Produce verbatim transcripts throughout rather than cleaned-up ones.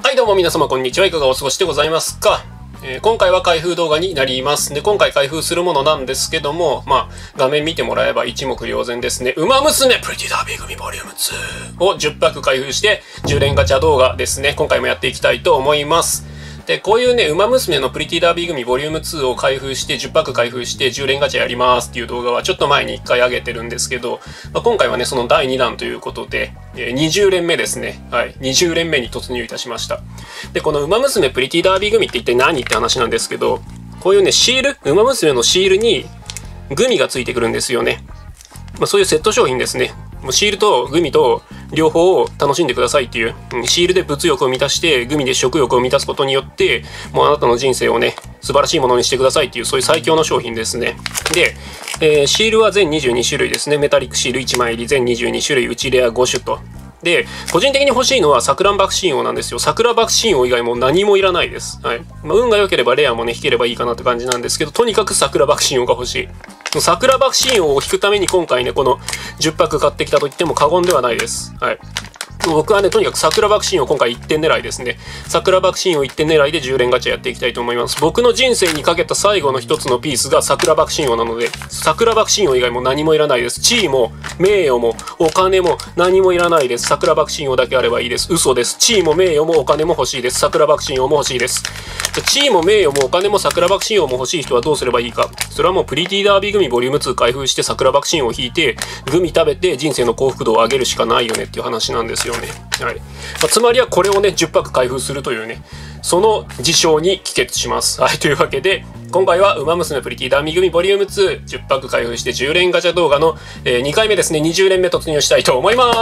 はいどうも皆様こんにちは。いかがお過ごしでございますか。えー、今回は開封動画になります。で、今回開封するものなんですけども、まあ、画面見てもらえば一目瞭然ですね。ウマ娘プリティダービー組ボリュームツーをじゅっパック開封してじゅう連ガチャ動画ですね。今回もやっていきたいと思います。で、こういうね、ウマ娘のプリティダービー組ボリュームツーを開封して、じゅっパック開封してじゅう連ガチャやりますっていう動画はちょっと前にいっかい上げてるんですけど、まあ、今回はね、そのだいにだんということで、えー、にじゅう連目ですね。はい。にじゅう連目に突入いたしました。で、このウマ娘プリティダービー組って一体何って話なんですけど、こういうね、シール、ウマ娘のシールにグミがついてくるんですよね。まあ、そういうセット商品ですね。シールとグミと両方を楽しんでくださいっていう、シールで物欲を満たしてグミで食欲を満たすことによってもうあなたの人生をね素晴らしいものにしてくださいっていうそういう最強の商品ですね。で、えー、シールは全にじゅうに種類ですね。メタリックシールいちまい入り全にじゅうに種類、うちレアご種と。で、個人的に欲しいのはサクラン爆心王なんですよ。サクラ爆心王以外も何もいらないです。はい。まあ、運が良ければレアもね引ければいいかなって感じなんですけど、とにかくサクラ爆心王が欲しい。サクラ爆心王を引くために今回ねこのじゅっパック買ってきたと言っても過言ではないです。はい。僕はねとにかく桜爆心を今回いってん狙いですね。桜爆心をいってん狙いでじゅう連ガチャやっていきたいと思います。僕の人生にかけた最後の一つのピースが桜爆心王なので、桜爆心王以外も何もいらないです。地位も名誉もお金も何もいらないです。桜爆心王だけあればいいです。嘘です。地位も名誉もお金も欲しいです。桜爆心王も欲しいです。地位も名誉もお金も桜爆心王も欲しい人はどうすればいいか。それはもうプリティダービー組ボリュームツー開封して桜爆心王を引いてグミ食べて人生の幸福度を上げるしかないよねっていう話なんですよね。はい。まあ、つまりはこれをねじゅっパック開封するというねその事象に帰結します。はい。というわけで今回はウマ娘プリティダービー組ボリュームツーじゅっパック開封してじゅう連ガチャ動画の、えー、にかいめですね。にじゅう連目突入したいと思います。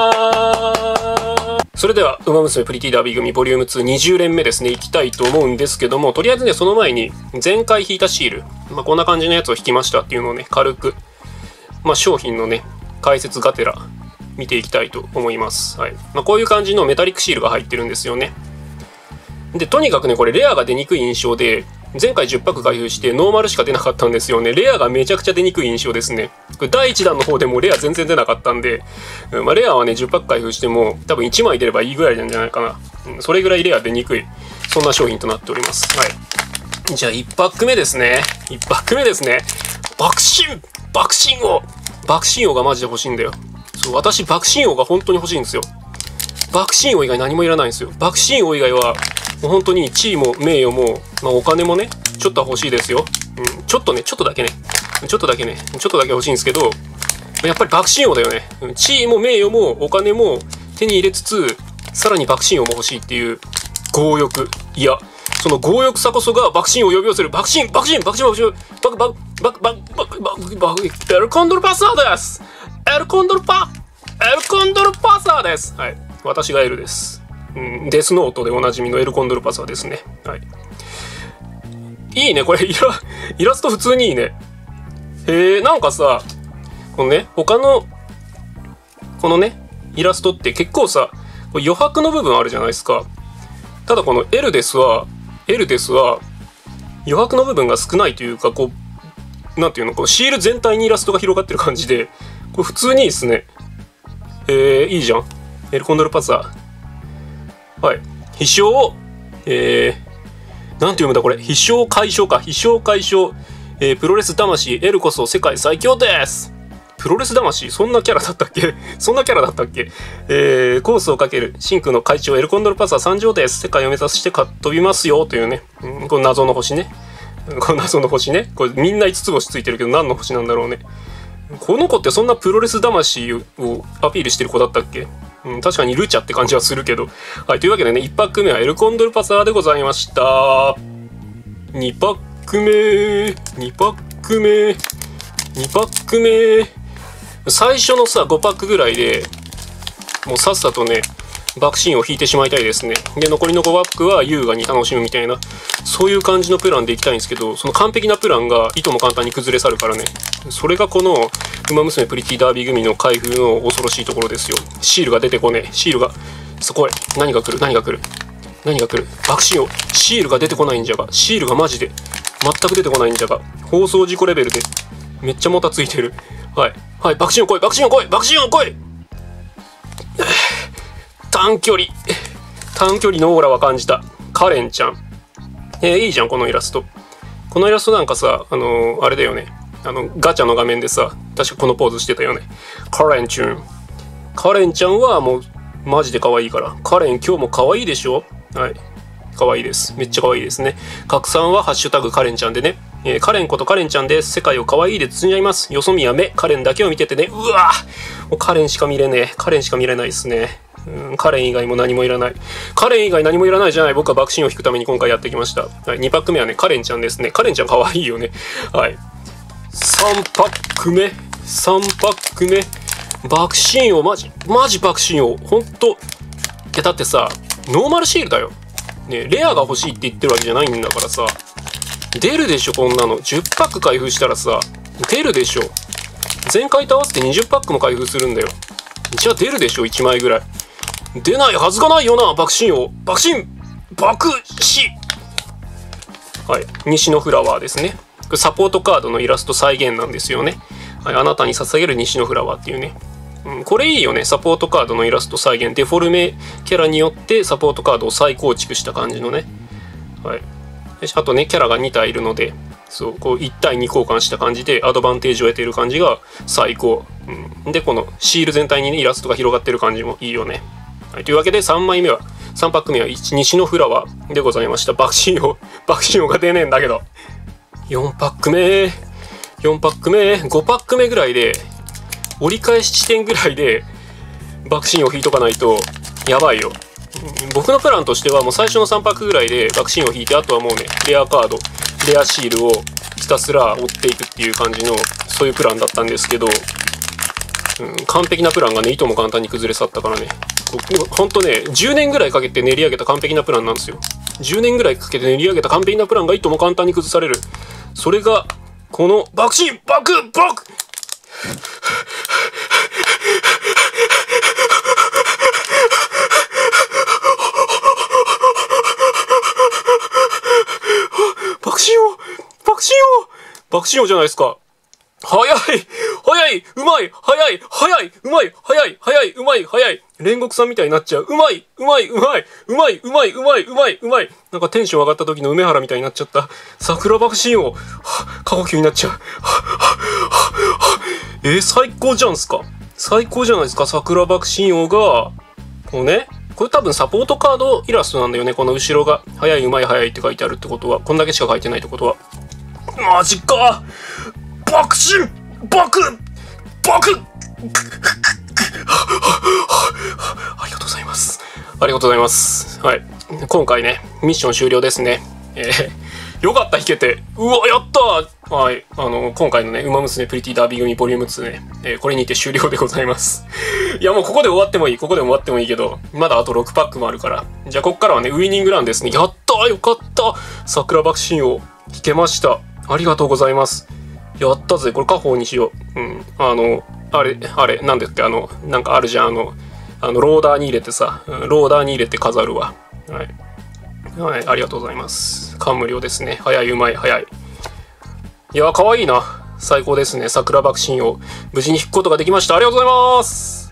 それではウマ娘プリティダービー組ボリュームツーにじゅう連目ですねいきたいと思うんですけども、とりあえずねその前に前回引いたシール、まあ、こんな感じのやつを引きましたっていうのをね軽く、まあ、商品のね解説がてら見ていきたいと思います。はい。まあ、こういう感じのメタリックシールが入ってるんですよね。で、とにかくね、これレアが出にくい印象で、前回じゅっパック開封してノーマルしか出なかったんですよね。レアがめちゃくちゃ出にくい印象ですね。これだいいちだんの方でもレア全然出なかったんで、まあ、レアはね、じゅっパック開封しても多分いちまい出ればいいぐらいなんじゃないかな。うん、それぐらいレア出にくい、そんな商品となっております。はい。じゃあいちパック目ですね。いちパック目ですね。爆心爆心王爆心王がマジで欲しいんだよ。そう、私爆心王が本当に欲しいんですよ。爆心王以外何もいらないんですよ。爆心王以外はもう本当に地位も名誉も、まあ、お金もねちょっとは欲しいですよ。うん、ちょっとねちょっとだけねちょっとだけねちょっとだけ欲しいんですけど、やっぱり爆心王だよね。地位も名誉もお金も手に入れつつさらに爆心王も欲しいっていう強欲、いやその強欲さこそが爆心を呼び寄せる。爆心爆心爆心爆心爆爆爆爆爆爆爆エルコンドルパサーです。エルコンドルパエルコンドルパサーです。はい。私がエルです。うん、デスノートでおなじみのエルコンドルパサーですね。はい。いいね、これイラ、イラスト普通にいいね。へえ、なんかさ、このね、他の、このね、イラストって結構さ、余白の部分あるじゃないですか。ただこのエルデスは、エルデスは、余白の部分が少ないというか、こう、なんていうの、こうシール全体にイラストが広がってる感じで、これ普通にいいですね。えー、いいじゃん。エルコンドルパサー。はい。飛翔、えー、なんて読むんだこれ。飛翔解消か。飛翔解消。えー、プロレス魂、エルこそ世界最強です。プロレス魂そんなキャラだったっけそんなキャラだったっけえー、コースをかける真空の会長エルコンドルパサー参上です。世界を目指してか飛びますよというね。うん、この謎の星ね。この謎の星ね。これみんないつつ星ついてるけど何の星なんだろうね。この子ってそんなプロレス魂をアピールしてる子だったっけ？うん、確かにルチャって感じはするけど。はい、というわけでね、いちパック目はエルコンドルパサーでございました。にパック目、にパック目、にパック目。最初のさ、ごパックぐらいでもうさっさとね、爆心を引いてしまいたいですね。で、残りのごパックは優雅に楽しむみたいな、そういう感じのプランでいきたいんですけど、その完璧なプランがいとも簡単に崩れ去るからね。それがこのウマ娘プリティダービー組の開封の恐ろしいところですよ。シールが出てこねえ。シールがそこへ何が来る何が来る何が来る爆心をシールが出てこないんじゃが、シールがマジで全く出てこないんじゃが、放送事故レベルでめっちゃもたついてる。はいはい、爆心を来い爆心を来い爆心を来い短距離短距離のオーラは感じた。カレンちゃん。えー、いいじゃん、このイラスト。このイラストなんかさ、あのー、あれだよね。あの、ガチャの画面でさ、確かこのポーズしてたよね。カレンちゃん。カレンちゃんはもう、マジで可愛いから。カレン今日も可愛いでしょ？はい。可愛いです。めっちゃ可愛いですね。拡散はハッシュタグカレンちゃんでね。えー、カレンことカレンちゃんです。世界を可愛いで包んじゃいます。よそ見やめ、カレンだけを見ててね。うわぁもうカレンしか見れねえ。カレンしか見れないですね。うん、カレン以外も何もいらない。カレン以外何もいらないじゃない。僕は爆心を引くために今回やってきました。はい、にパック目はね、カレンちゃんですね。カレンちゃん可愛いよね。はい。さんパック目。さんパック目。爆心王、マジ、マジ爆心王。ほんと。いや、だってさ、ノーマルシールだよ。ね、レアが欲しいって言ってるわけじゃないんだからさ。出るでしょ、こんなの。じゅっパック開封したらさ、出るでしょ。前回と合わせてにじゅっパックも開封するんだよ。じゃあ出るでしょ、いちまいぐらい。出ないはずがないよな、爆心王。爆心爆死はい。西のフラワーですね。これサポートカードのイラスト再現なんですよね。はい。あなたに捧げる西のフラワーっていうね。うん、これいいよね。サポートカードのイラスト再現。デフォルメキャラによってサポートカードを再構築した感じのね。はい。あとね、キャラがに体いるので、そう、こういち対に交換した感じでアドバンテージを得ている感じが最高。うん、で、このシール全体にね、イラストが広がってる感じもいいよね。はい、というわけでさんまいめは、さんパック目は西のフラワーでございました。爆心王、爆心王が出ねえんだけど。よんパック目、よんパック目、ごパック目ぐらいで、折り返し地点ぐらいで爆心王引いとかないとやばいよ。僕のプランとしてはもう最初のさんパックぐらいで爆心を引いて、あとはもうね、レアカード、レアシールをひたすら追っていくっていう感じの、そういうプランだったんですけど、うん、完璧なプランがね、いとも簡単に崩れ去ったからね。ほんとね、じゅうねんぐらいかけて練り上げた完璧なプランなんですよ。じゅうねんぐらいかけて練り上げた完璧なプランがいとも簡単に崩される。それが、この爆心爆爆爆心王爆心王爆心王じゃないですか。早い早いうまい早い早いうまい早い早いうまい早い煉獄さんみたいになっちゃう。うまいうまいうまいうまいうまいうまいうまいうまいなんかテンション上がった時の梅原みたいになっちゃった。桜爆心王過呼吸になっちゃう。えー、最高じゃんすか。最高じゃないですか。桜爆心王がこうね、これ多分サポートカードイラストなんだよね。この後ろが早いうまい早いって書いてあるってことは、こんだけしか書いてないってことは、マジか。爆心爆爆ありがとうございます。ありがとうございます。はい。今回ね、ミッション終了ですね。えー、よかった、弾けて。うわ、やったー。はい。あの、今回のね、ウマ娘プリティダービー組ボリュームツーね、えー、これにて終了でございます。いや、もうここで終わってもいい。ここで終わってもいいけど、まだあとろくパックもあるから。じゃあ、こっからはね、ウイニングランですね。やったー、よかった。桜爆心を弾けました。ありがとうございます。やったぜ。これ家宝にしよう。うん。あの、あれ、あれ、なんだっけ、あの、なんかあるじゃん。あの、あの、ローダーに入れてさ、ローダーに入れて飾るわ。はい。はい、ありがとうございます。感無量ですね。早い、うまい、早い。いや、かわいいな。最高ですね。桜爆心を無事に引くことができました。ありがとうございます。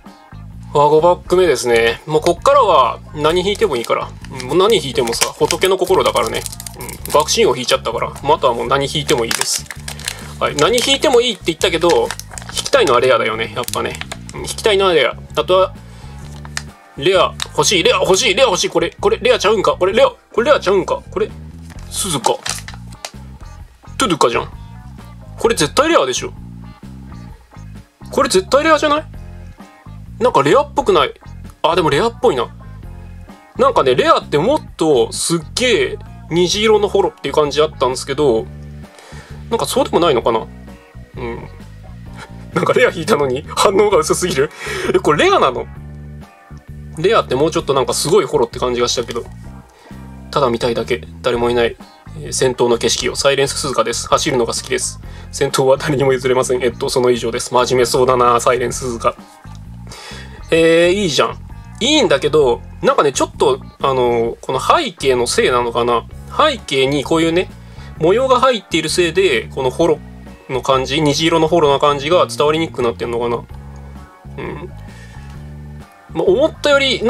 あ、ごパック目ですね。もうこっからは何引いてもいいから。もう何引いてもさ、仏の心だからね。うん、爆心を引いちゃったから。もうあとはもう何引いてもいいです。はい、何引いてもいいって言ったけど、引きたいのはレアだよね、やっぱね。引きたいのはレア。あとは、レア欲しい、レア欲しい、レア欲しい、これ、これ、レアちゃうんか、これ、レア、これレアちゃうんか、これ、鈴か。トゥドゥかじゃん。これ絶対レアでしょ。これ絶対レアじゃない？なんかレアっぽくない？あ、でもレアっぽいな。なんかね、レアってもっとすっげえ虹色のホロっていう感じだったんですけど、なんかそうでもないのかな。うん。なんかレア引いたのに反応が薄すぎる。え、これレアなの？レアってもうちょっとなんかすごいホロって感じがしたけど。ただ見たいだけ。誰もいない。えー、戦闘の景色を。サイレンス鈴鹿です。走るのが好きです。戦闘は誰にも譲れません。えっと、その以上です。真面目そうだな、サイレンス鈴鹿。えー、いいじゃん。いいんだけど、なんかね、ちょっと、あのー、この背景のせいなのかな。背景にこういうね、模様が入っているせいで、このホロの感じ、虹色のホロな感じが伝わりにくくなってんのかな。うん。まあ、思ったより、なんか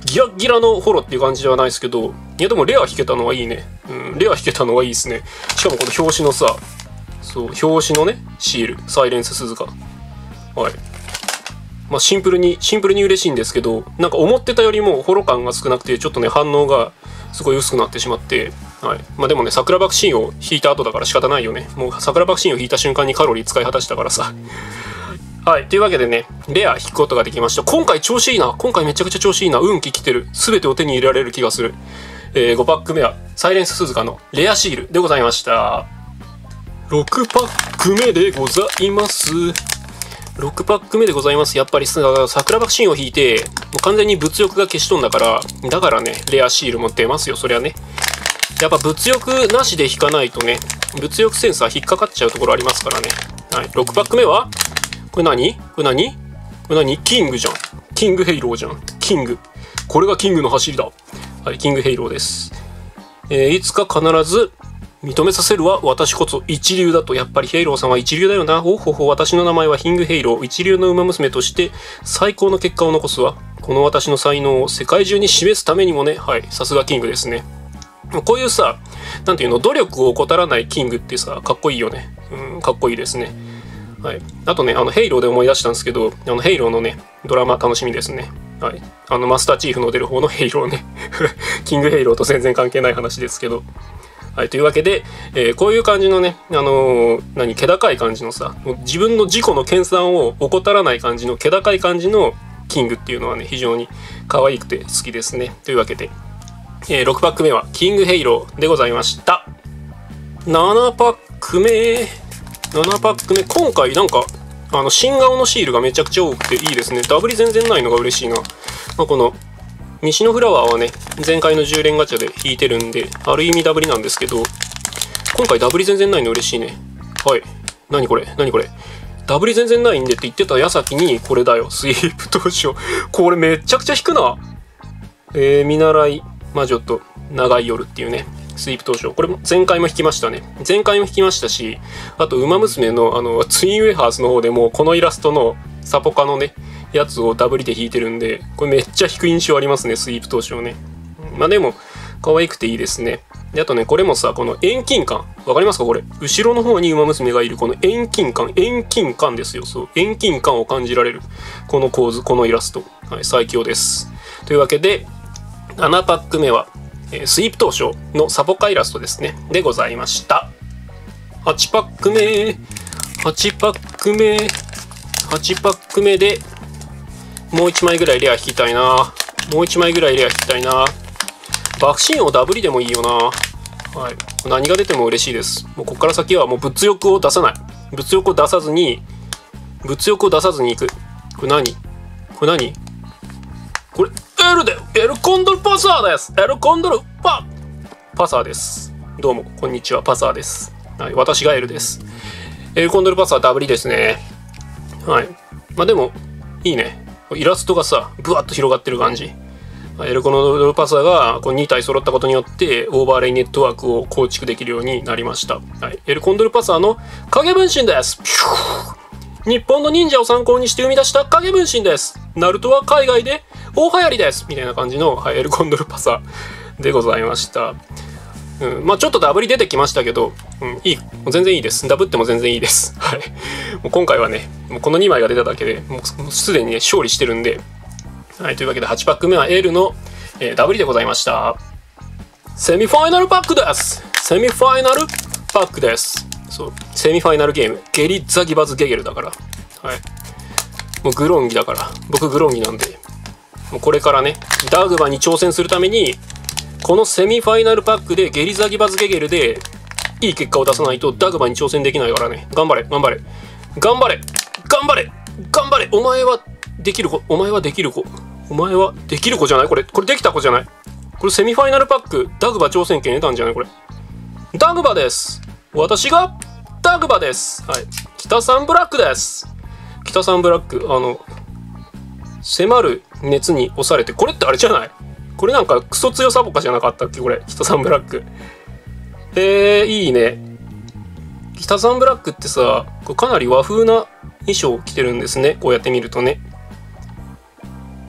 ギラギラのホロっていう感じではないですけど、いやでもレア引けたのはいいね。うん、レア引けたのはいいですね。しかもこの表紙のさ、そう、表紙のね、シール、サイレンス鈴鹿。はい。まあシンプルに、シンプルに嬉しいんですけど、なんか思ってたよりもホロ感が少なくて、ちょっとね、反応がすごい薄くなってしまって、はい。まあでもね、桜爆心を引いた後だから仕方ないよね。もう桜爆心を引いた瞬間にカロリー使い果たしたからさ。はい。というわけでね、レア引くことができました。今回調子いいな。今回めちゃくちゃ調子いいな。運気来てる。すべてを手に入れられる気がする。えー、ごパック目は、サイレンス鈴鹿のレアシールでございました。ろくパック目でございます。ろくパック目でございます。やっぱり桜爆心を引いて、もう完全に物欲が消し飛んだから、だからね、レアシールも出ますよ、そりゃね。やっぱ物欲なしで引かないとね、物欲センサー引っかかっちゃうところありますからね。はい。ろくパック目は、これ何これ何これ何キングじゃん。キングヘイローじゃん。キング。これがキングの走りだ。はい、キングヘイローです。えー、いつか必ず認めさせるは私こそ一流だと。やっぱりヘイローさんは一流だよな。おほほ、私の名前はキングヘイロー。一流の馬娘として最高の結果を残すわ。この私の才能を世界中に示すためにもね。はい、さすがキングですね。こういうさ、なんていうの、努力を怠らないキングってさ、かっこいいよね。うん、かっこいいですね。はい。あとね、あの、ヘイローで思い出したんですけど、あの、ヘイローのね、ドラマ楽しみですね。はい。あの、マスターチーフの出る方のヘイローね。キングヘイローと全然関係ない話ですけど。はい。というわけで、えー、こういう感じのね、あのー、何、気高い感じのさ、自分の自己の研鑽を怠らない感じの、気高い感じのキングっていうのはね、非常に可愛くて好きですね。というわけで、えー、ろくパック目は、キングヘイローでございました。ななパック目。ななパック目、今回なんか、あの、新顔のシールがめちゃくちゃ多くていいですね。ダブリ全然ないのが嬉しいな。まあ、この、西のフラワーはね、前回のじゅう連ガチャで引いてるんで、ある意味ダブリなんですけど、今回ダブリ全然ないの嬉しいね。はい。何これ何これダブリ全然ないんでって言ってた矢先に、これだよ。スイープ当初。これめちゃくちゃ引くな。えー、見習い魔女と長い夜っていうね。スイープ当初。これも前回も引きましたね。前回も引きましたし、あと、馬娘のあの、ツインウェハースの方でも、このイラストのサポカのね、やつをダブリで引いてるんで、これめっちゃ引く印象ありますね、スイープ当初ね。まあでも、可愛くていいですね。で、あとね、これもさ、この遠近感。わかりますかこれ。後ろの方に馬娘がいる、この遠近感。遠近感ですよ。そう。遠近感を感じられる。この構図、このイラスト。はい、最強です。というわけで、ななパック目は、スイープ当初のサポカイラストですね。でございました。はちパック目。はちパック目。はちパック目で、もういちまいぐらいレア引きたいな。もういちまいぐらいレア引きたいな。爆心王ダブリでもいいよな。はい。何が出ても嬉しいです。もうこっから先はもう物欲を出さない。物欲を出さずに、物欲を出さずに行く。これ何これ何これ、エルで、エルコンドルパサーです。エルコンドルパ、パサーです。どうも、こんにちは、パサーです。はい、私がエルです。エルコンドルパサーダブリですね。はい。まあでも、いいね。イラストがさ、ブワッと広がってる感じ。エルコンドルパサーがこうに体揃ったことによって、オーバーレイネットワークを構築できるようになりました。はい。エルコンドルパサーの影分身です。日本の忍者を参考にして生み出した影分身です。ナルトは海外で大流行りですみたいな感じの、はい、エルコンドルパサーでございました。うん、まあちょっとダブり出てきましたけど、うん、いい。全然いいです。ダブっても全然いいです。はい。もう今回はね、もうこのにまいが出ただけで、もうすでにね、勝利してるんで。はい。というわけではちパック目はエールの、えー、ダブりでございました。セミファイナルパックです。セミファイナルパックです。そう。セミファイナルゲーム。ゲリザギバズゲゲルだから。はい。もうグロンギだから。僕グロンギなんで。もうこれからね、ダグバに挑戦するために、このセミファイナルパックでゲリザギバズゲゲルでいい結果を出さないとダグバに挑戦できないからね。頑張れ、頑張れ。頑張れ頑張れ頑張れお前はできる子。お前はできる子。お前はできる子じゃないこれ。これできた子じゃないこれセミファイナルパック、ダグバ挑戦権得たんじゃないこれ。ダグバです。私がダグバです。はい。北さんブラックです。北さんブラック、あの、迫る熱に押されて、これってあれじゃないこれなんかクソ強サボカじゃなかったっけこれ。北さんブラック。えー、いいね。北さんブラックってさ、これかなり和風な衣装を着てるんですね。こうやって見るとね。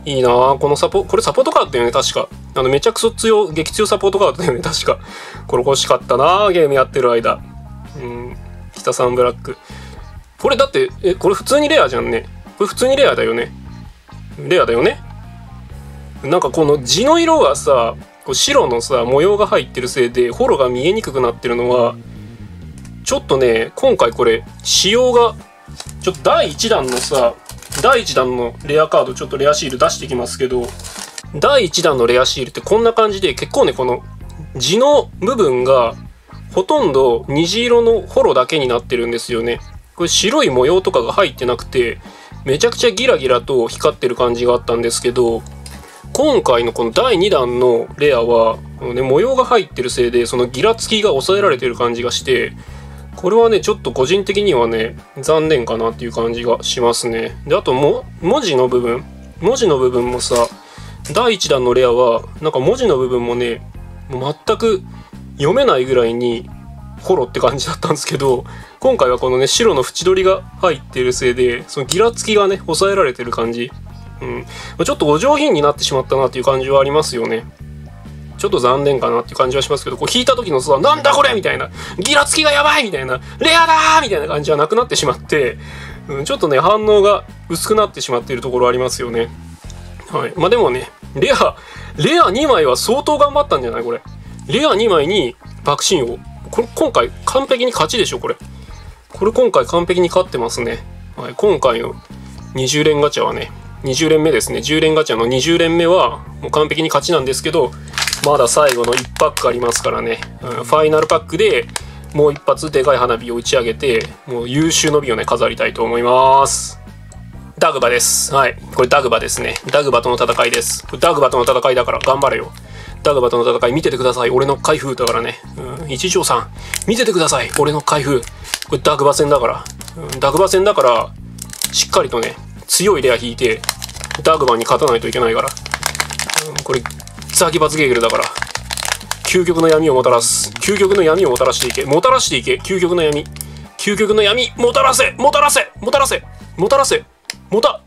いいなぁ。このサポ、これサポートカードだよね、確か。あの、めちゃくそ強、激強サポートカードだよね、確か。これ欲しかったなぁ、ゲームやってる間。うん。北さんブラック。これだって、え、これ普通にレアじゃんね。これ普通にレアだよね。レアだよね。なんかこの地の色がさ、こう白のさ、模様が入ってるせいで、ホロが見えにくくなってるのは、ちょっとね、今回これ、仕様が、ちょっとだいいちだんのさ、だいいちだんのレアカード、ちょっとレアシール出してきますけど、だいいちだんのレアシールってこんな感じで、結構ね、この地の部分が、ほとんど虹色のホロだけになってるんですよね。これ白い模様とかが入ってなくて、めちゃくちゃギラギラと光ってる感じがあったんですけど、今回のこのだいにだんのレアは、ね、模様が入ってるせいで、そのギラつきが抑えられてる感じがして、これはね、ちょっと個人的にはね、残念かなっていう感じがしますね。で、あとも、文字の部分。文字の部分もさ、だいいちだんのレアは、なんか文字の部分もね、もう全く読めないぐらいに、ホロって感じだったんですけど、今回はこのね、白の縁取りが入ってるせいで、そのギラつきがね、抑えられてる感じ。うん。ちょっとお上品になってしまったなっていう感じはありますよね。ちょっと残念かなっていう感じはしますけど、こう引いた時のさ、なんだこれみたいな、ギラつきがやばいみたいな、レアだーみたいな感じはなくなってしまって、うん、ちょっとね、反応が薄くなってしまっているところありますよね。はい。まあでもね、レア、レアにまいは相当頑張ったんじゃないこれ。レアにまいに爆心王。これ、今回完璧に勝ちでしょこれ。これ今回完璧に勝ってますね。はい。今回のにじゅう連ガチャはね、にじゅう連目ですね。じゅう連ガチャのにじゅう連目はもう完璧に勝ちなんですけど、まだ最後のいちパックありますからね、うん、ファイナルパックでもう一発でかい花火を打ち上げて、もう優秀の美をね、飾りたいと思います。ダグバです。はい。これダグバですね。ダグバとの戦いです。ダグバとの戦いだから頑張れよ。ダグバとの戦い見ててください。俺の開封だからね。うん、一条さん、見ててください。俺の開封。これダグバ戦だから。うん、ダグバ戦だから、しっかりとね、強いレア引いて、ダグバに勝たないといけないから。うん、これ、ザギバツゲーゲルだから究極の闇をもたらす。究極の闇をもたらしていけ。もたらしていけ。究極の闇。究極の闇。もたらせもたらせもたらせもたらせもた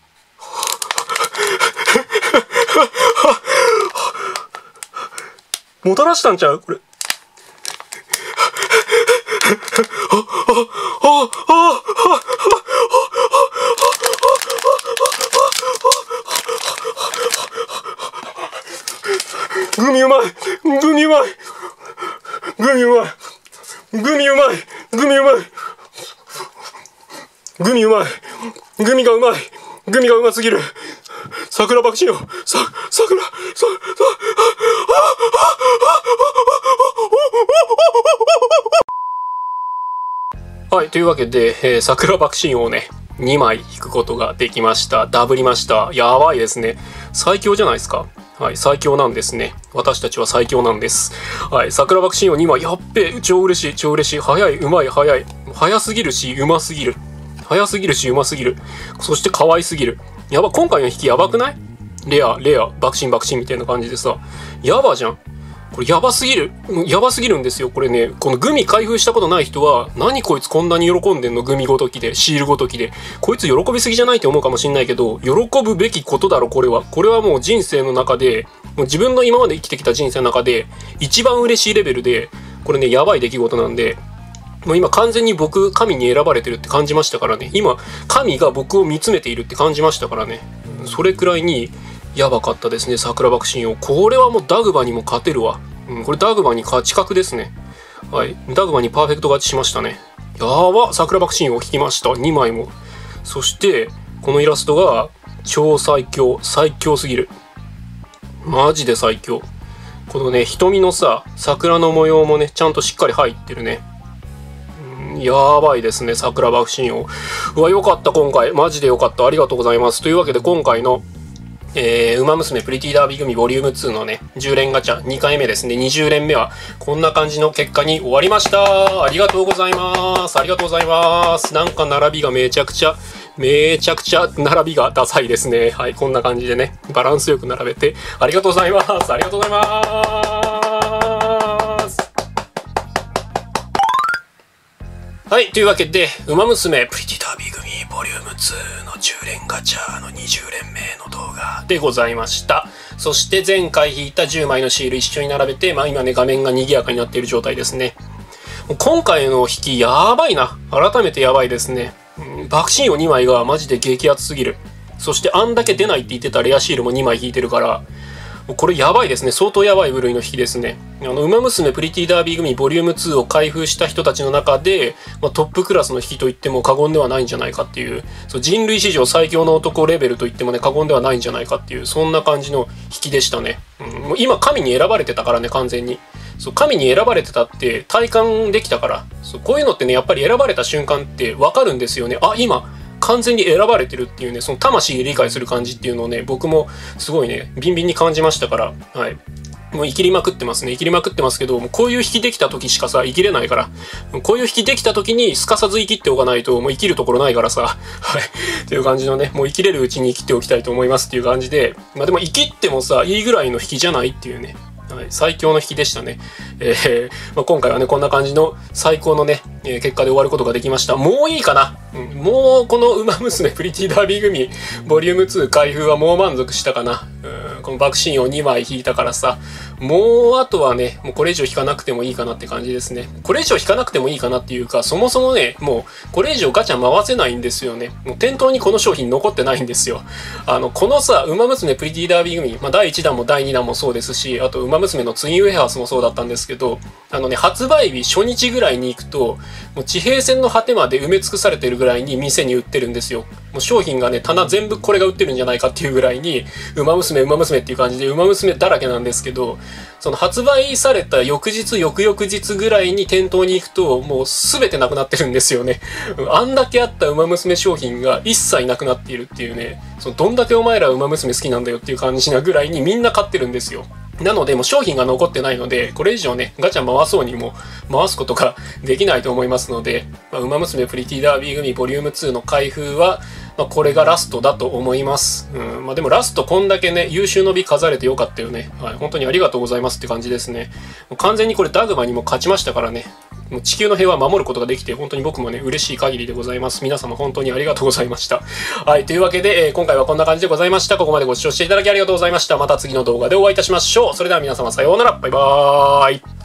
もたらしたんちゃうこれ。グミうまいグミうまいグミうまいグミうまいグミうまいグミうまいグミがうまいグミがうますぎる。桜爆心王さ桜ささはい、というわけで、えー、桜爆心王をねにまい引くことができました。ダブりました。やばいですね。最強じゃないですか。はい、最強なんですね。私たちは最強なんです。はい、桜爆心王にまい、やっべ、超嬉しい、超嬉しい。早い、うまい、早い。早すぎるし、うますぎる。早すぎるし、うますぎる。そして可愛すぎる。やば、今回の引きやばくない？レア、レア、爆心爆心みたいな感じでさ。やばじゃん。これやばすぎる。やばすぎるんですよ。これね、このグミ開封したことない人は、何こいつこんなに喜んでんの？グミごときで、シールごときで。こいつ喜びすぎじゃないって思うかもしんないけど、喜ぶべきことだろ、これは。これはもう人生の中で、もう自分の今まで生きてきた人生の中で、一番嬉しいレベルで、これね、やばい出来事なんで、もう今完全に僕、神に選ばれてるって感じましたからね。今、神が僕を見つめているって感じましたからね。それくらいに、やばかったですね、桜爆心王。これはもうダグバにも勝てるわ。うん、これダグバに勝ち確ですね。はい。ダグバにパーフェクト勝ちしましたね。やば、桜爆心王引きました。にまいも。そして、このイラストが、超最強。最強すぎる。マジで最強。このね、瞳のさ、桜の模様もね、ちゃんとしっかり入ってるね。うん、やばいですね、桜爆心王。うわ、よかった、今回。マジでよかった。ありがとうございます。というわけで、今回の、えー、ウマ娘プリティダービー組ボリュームツーのね、じゅう連ガチャにかいめですね、にじゅう連目はこんな感じの結果に終わりました。ありがとうございます。ありがとうございます。なんか並びがめちゃくちゃ、めちゃくちゃ並びがダサいですね。はい、こんな感じでね、バランスよく並べて、ありがとうございます。ありがとうございます。はい、というわけで、ウマ娘プリティダービー組ボボリュームツーのじゅう連ガチャのにじゅう連目の動画でございました。そして前回引いたじゅうまいのシール一緒に並べて、まあ今ね画面が賑やかになっている状態ですね。今回の引きやばいな。改めてやばいですね。爆心王にまいがマジで激アツすぎる。そしてあんだけ出ないって言ってたレアシールもにまい引いてるから、これやばいですね。相当やばい部類の引きですね。あの、ウマ娘プリティダービー組ボリュームツーを開封した人たちの中で、まあ、トップクラスの引きと言っても過言ではないんじゃないかっていう、そう人類史上最強の男レベルと言ってもね、過言ではないんじゃないかっていう、そんな感じの引きでしたね。うん、もう今、神に選ばれてたからね、完全に。そう、神に選ばれてたって体感できたから、そう、こういうのってね、やっぱり選ばれた瞬間ってわかるんですよね。あ、今、完全に選ばれてるっていうね、その魂で理解する感じっていうのをね、僕もすごいね、ビンビンに感じましたから、はい。もう生きりまくってますね。生きりまくってますけど、もうこういう引きできた時しかさ、生きれないから。こういう引きできた時にすかさず生きっておかないと、もう生きるところないからさ。はい。っていう感じのね、もう生きれるうちに生きておきたいと思いますっていう感じで、まあでも生きってもさ、いいぐらいの引きじゃないっていうね。はい、最強の引きでしたね。えーまあ、今回はね、こんな感じの最高のね、えー、結果で終わることができました。もういいかな、うん、もうこのウマ娘プリティダービー組ボリュームツー開封はもう満足したかな。うん、この爆心をにまい引いたからさ、もうあとはね、もうこれ以上引かなくてもいいかなって感じですね。これ以上引かなくてもいいかなっていうか、そもそもね、もうこれ以上ガチャ回せないんですよね。もう店頭にこの商品残ってないんですよ。あの、このさ、ウマ娘プリティダービー組、まあだいいちだんもだいにだんもそうですし、あとウマ娘のツインウェハースもそうだったんですけど、あのね、発売日初日ぐらいに行くと、もう地平線の果てまで埋め尽くされてるぐらいに店に売ってるんですよ。もう商品がね、棚全部これが売ってるんじゃないかっていうぐらいに、ウマ娘、ウマ娘っていう感じで、ウマ娘だらけなんですけど、その発売された翌日、翌々日ぐらいに店頭に行くと、もう全てなくなってるんですよね。あんだけあったウマ娘商品が一切なくなっているっていうね、そのどんだけお前らウマ娘好きなんだよっていう感じなぐらいにみんな買ってるんですよ。なので、もう商品が残ってないので、これ以上ね、ガチャ回そうにも回すことができないと思いますので、まあ、ウマ娘プリティダービー組ボリュームツーの開封は、まあ、これがラストだと思います。うん。まあ、でもラストこんだけね、優秀の美飾れてよかったよね。はい。本当にありがとうございますって感じですね。もう完全にこれダグマにも勝ちましたからね。もう地球の平和を守ることができて、本当に僕もね、嬉しい限りでございます。皆様本当にありがとうございました。はい。というわけで、えー、今回はこんな感じでございました。ここまでご視聴していただきありがとうございました。また次の動画でお会いいたしましょう。それでは皆様さようなら。バイバーイ。